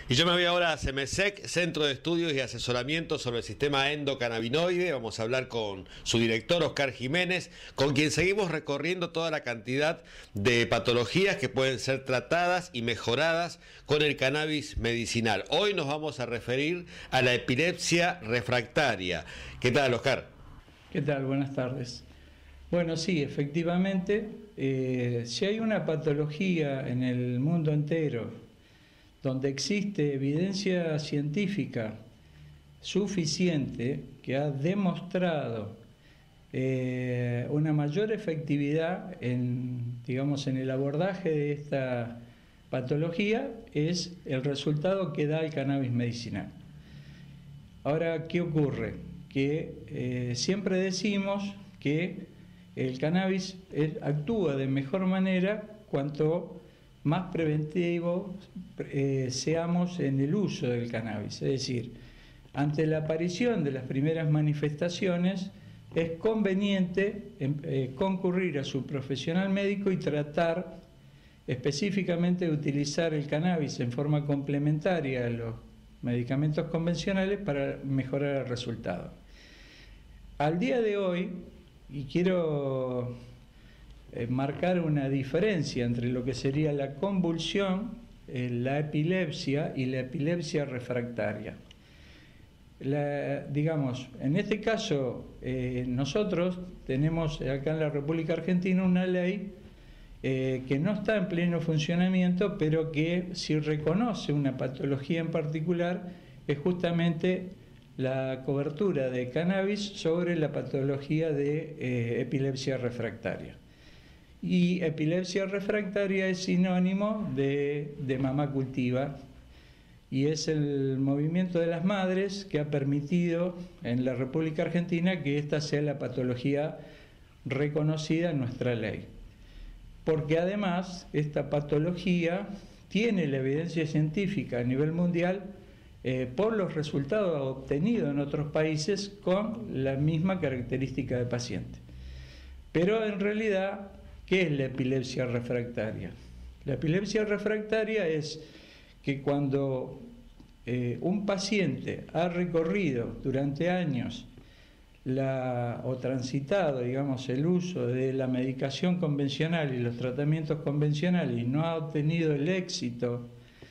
Y yo me voy ahora a CEMESEC, Centro de Estudios y Asesoramiento sobre el Sistema Endocannabinoide. Vamos a hablar con su director, Oscar Jiménez, con quien seguimos recorriendo toda la cantidad de patologías que pueden ser tratadas y mejoradas con el cannabis medicinal. Hoy nos vamos a referir a la epilepsia refractaria. ¿Qué tal, Oscar? ¿Qué tal? Buenas tardes. Bueno, sí, efectivamente, si hay una patología en el mundo entero donde existe evidencia científica suficiente que ha demostrado una mayor efectividad digamos, en el abordaje de esta patología, es el resultado que da el cannabis medicinal. Ahora, ¿qué ocurre? Que siempre decimos que el cannabis actúa de mejor manera cuanto más preventivo seamos en el uso del cannabis. Es decir, ante la aparición de las primeras manifestaciones, es conveniente concurrir a su profesional médico y tratar específicamente de utilizar el cannabis en forma complementaria a los medicamentos convencionales para mejorar el resultado. Al día de hoy, y quiero marcar una diferencia entre lo que sería la convulsión, la epilepsia y la epilepsia refractaria. Digamos, en este caso, nosotros tenemos acá en la República Argentina una ley que no está en pleno funcionamiento, pero que si reconoce una patología en particular, es justamente la cobertura de cannabis sobre la patología de epilepsia refractaria. Y epilepsia refractaria es sinónimo de mamá cultiva, y es el movimiento de las madres que ha permitido en la República Argentina que esta sea la patología reconocida en nuestra ley. Porque además esta patología tiene la evidencia científica a nivel mundial por los resultados obtenidos en otros países con la misma característica de paciente. Pero en realidad, ¿qué es la epilepsia refractaria? La epilepsia refractaria es que cuando un paciente ha recorrido durante años o transitado, digamos, el uso de la medicación convencional y los tratamientos convencionales y no ha obtenido el éxito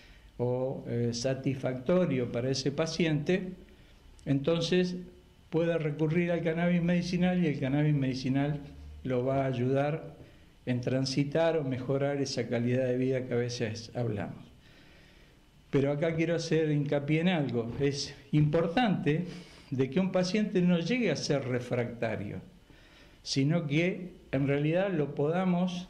satisfactorio para ese paciente, entonces puede recurrir al cannabis medicinal y el cannabis medicinal lo va a ayudar en transitar o mejorar esa calidad de vida que a veces hablamos. Pero acá quiero hacer hincapié en algo. Es importante de que un paciente no llegue a ser refractario, sino que en realidad lo podamos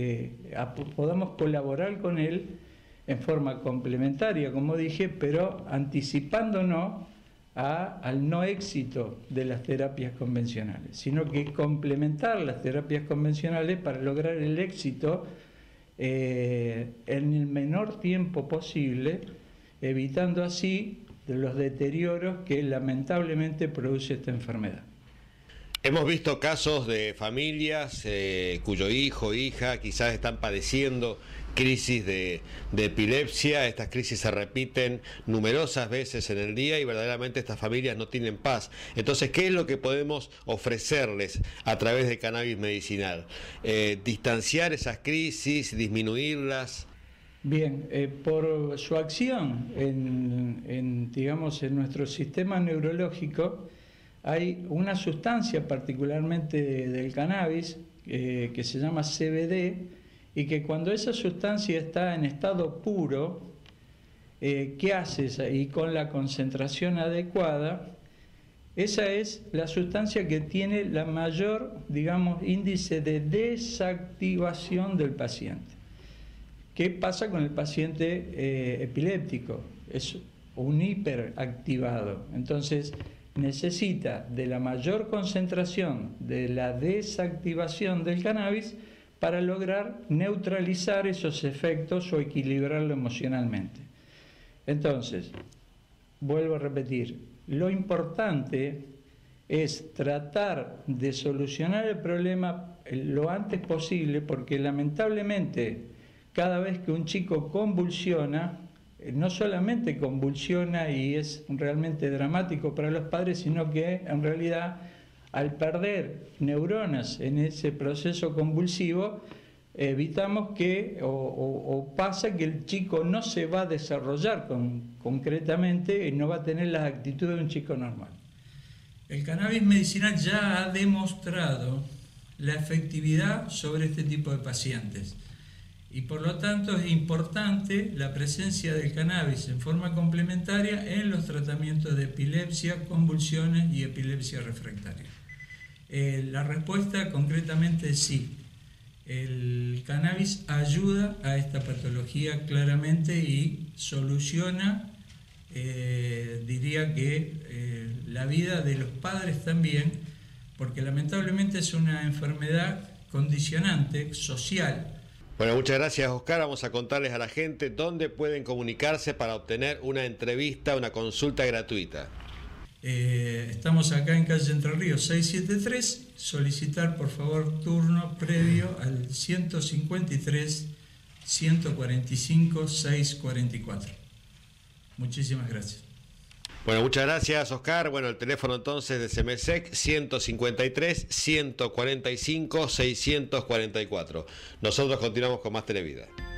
colaborar con él en forma complementaria, como dije, pero anticipándonos al no éxito de las terapias convencionales, sino que complementar las terapias convencionales para lograr el éxito en el menor tiempo posible, evitando así los deterioros que lamentablemente produce esta enfermedad. Hemos visto casos de familias cuyo hijo o hija quizás están padeciendo crisis de epilepsia. Estas crisis se repiten numerosas veces en el día y verdaderamente estas familias no tienen paz. Entonces, ¿qué es lo que podemos ofrecerles a través del cannabis medicinal? ¿Distanciar esas crisis, disminuirlas? Bien, por su acción digamos, en nuestro sistema neurológico, hay una sustancia particularmente del cannabis que se llama CBD, y que cuando esa sustancia está en estado puro, ¿qué hace? Y con la concentración adecuada, esa es la sustancia que tiene la mayor, digamos, índice de desactivación del paciente. ¿Qué pasa con el paciente epiléptico? Es un hiperactivado. Entonces, necesita de la mayor concentración de la desactivación del cannabis para lograr neutralizar esos efectos o equilibrarlo emocionalmente. Entonces, vuelvo a repetir, lo importante es tratar de solucionar el problema lo antes posible, porque lamentablemente cada vez que un chico convulsiona, no solamente convulsiona y es realmente dramático para los padres, sino que en realidad al perder neuronas en ese proceso convulsivo, evitamos que, o pasa que el chico no se va a desarrollar concretamente y no va a tener las actitudes de un chico normal. El cannabis medicinal ya ha demostrado la efectividad sobre este tipo de pacientes y por lo tanto es importante la presencia del cannabis en forma complementaria en los tratamientos de epilepsia, convulsiones y epilepsia refractaria. La respuesta concretamente es sí. El cannabis ayuda a esta patología claramente y soluciona, diría que la vida de los padres también, porque lamentablemente es una enfermedad condicionante, social. Bueno, muchas gracias, Oscar. Vamos a contarles a la gente dónde pueden comunicarse para obtener una entrevista, una consulta gratuita. Estamos acá en calle Entre Ríos 673, solicitar por favor turno previo al 153 145 644. Muchísimas gracias. Bueno, muchas gracias, Oscar. Bueno, el teléfono entonces de Semesec 153 145 644. Nosotros continuamos con más Televida.